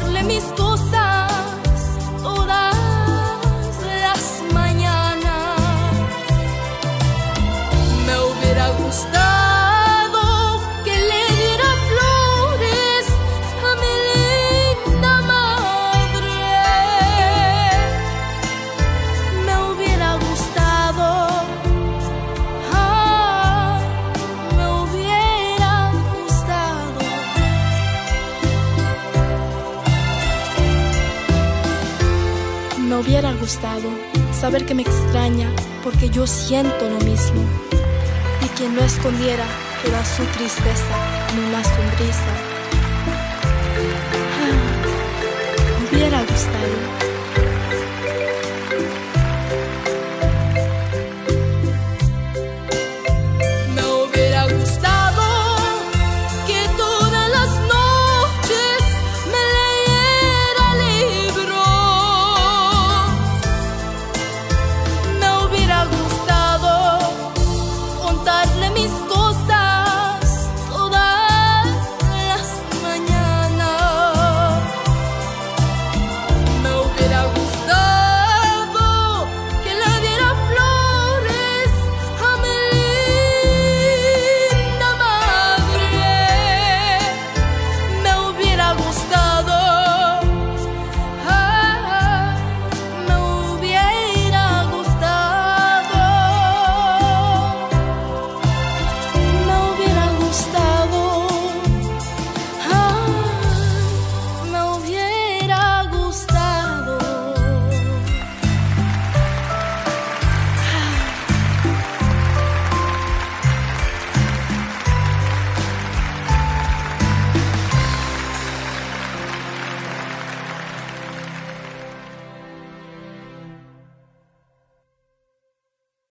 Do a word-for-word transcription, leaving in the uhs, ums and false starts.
darle mis cosas todas las mañanas. Me hubiera gustado que le diera flores a mi linda madre. Me hubiera gustado, ay, me hubiera gustado. Me hubiera gustado saber que me extraña, porque yo siento lo mismo, y que no escondiera toda su tristeza en una sonrisa. Ah, me hubiera gustado.